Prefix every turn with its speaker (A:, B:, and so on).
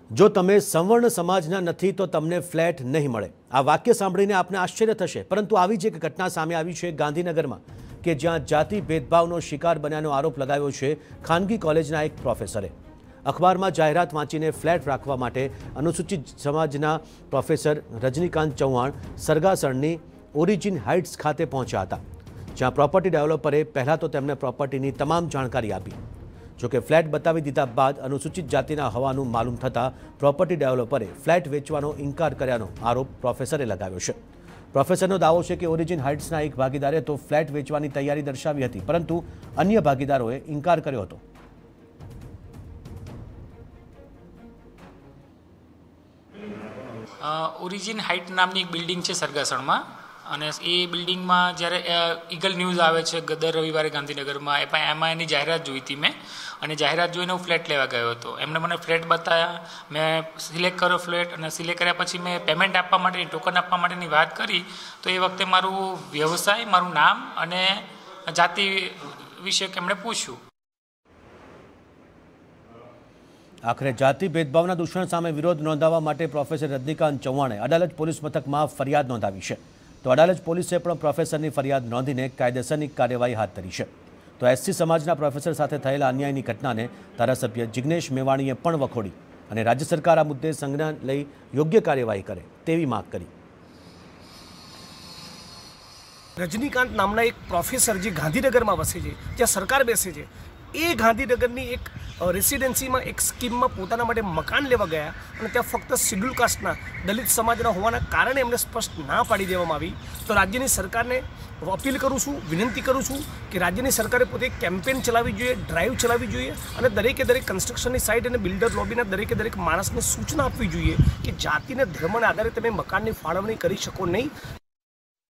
A: જો તમે સંવર્ણ સમાજના નથી તો તમને ફ્લેટ નહીં મળે। આ વાક્ય સાંભળીને આપને આશ્ચર્ય થશે, પરંતુ આવી જ એક ઘટના સામે આવી છે ગાંધીનગરમાં, કે જ્યાં જાતિ ભેદભાવનો શિકાર બન્યાનો આરોપ લગાવ્યો છે ખાનગી કોલેજના એક પ્રોફેસરે। અખબારમાં જાહેરાત વાંચીને ફ્લેટ રાખવા માટે અનુસૂચિત સમાજના પ્રોફેસર રજનીકાંત ચૌહાણ સરગાસણની ઓરિજિન હાઇટ્સ ખાતે પહોંચ્યા હતા, જ્યાં પ્રોપર્ટી ડેવલપરે પહેલાં તો તેમને પ્રોપર્ટીની તમામ જાણકારી આપી। જોકે ફ્લેટ બતાવી દીધા બાદ અનુસૂચિત જાતિના હોવાનું માલુમ થતાં પ્રોપર્ટી ડેવલપરે ફ્લેટ વેચવાનો ઇનકાર કર્યાનો આરોપ પ્રોફેસરે લગાવ્યો છે। પ્રોફેસરનો દાવો છે કે ઓરિજિન હાઇટ્સના એક ભાગીદારે તો ફ્લેટ વેચવાની તૈયારી દર્શાવી હતી, પરંતુ અન્ય ભાગીદારોએ ઇનકાર કર્યો હતો।
B: ઓરિજિન હાઇટ નામની એક બિલ્ડિંગ છે સરગાસણમાં, અને એ બિલ્ડિંગમાં જ્યારે ઈગલ ન્યૂઝ આવે છે દર રવિવારે ગાંધીનગરમાં, એમાં એની જાહેરાત જોઈ હતી મેં, અને જાહેરાત જોઈને હું ફ્લેટ લેવા ગયો હતો। એમને મને ફ્લેટ બતાવ્યા, મેં સિલેક્ટ કર્યો ફ્લેટ, અને સિલેક્ટ કર્યા પછી મેં પેમેન્ટ આપવા માટેની, ટોકન આપવા માટેની વાત કરી, તો એ વખતે મારું વ્યવસાય, મારું નામ અને જાતિ વિશે એમણે પૂછ્યું।
A: આખરે જાતિ ભેદભાવના દૂષણ સામે વિરોધ નોંધાવવા માટે પ્રોફેસર રજનીકાંત ચૌહાણે અડાલજ પોલીસ મથકમાં ફરિયાદ નોંધાવી છે। તો અડાલજ પોલીસે પણ પ્રોફેસરની ફરિયાદ નોંધીને કાયદેસરની કાર્યવાહી હાથ ધરી છે। તો એસસી સમાજના પ્રોફેસર સાથે થયેલા અન્યાયની ઘટનાને ધારાસભ્ય જિગ્નેશ મેવાણીએ પણ વખોડી અને રાજ્ય સરકાર આ મુદ્દે સંજ્ઞાન લઈ યોગ્ય કાર્યવાહી કરે તેવી માંગ કરી।
C: રજનીકાંત નામના એક પ્રોફેસર જે ગાંધીનગરમાં વસે છે, જ્યાં સરકાર બેસે છે, એ ગાંધીનગરની એક રેસિડેન્સીમાં એક સ્કીમમાં પોતાના માટે મકાન લેવા ગયા, અને ત્યાં ફક્ત શિડ્યુલ કાસ્ટના દલિત સમાજના હોવાના કારણે એમને સ્પષ્ટ ના પાડી દેવામાં આવી। તો રાજ્યની સરકારને અપીલ કરું છું, વિનંતી કરું છું કે રાજ્યની સરકારે પોતે કેમ્પેન ચલાવવી જોઈએ, ડ્રાઈવ ચલાવવી જોઈએ, અને દરેકે દરેક કન્સ્ટ્રક્શનની સાઇટ અને બિલ્ડર લોબીના દરેકે દરેક માણસને સૂચના આપવી જોઈએ કે જાતિને ધર્મને આધારે તમે મકાનની ફાળવણી કરી શકો નહીં।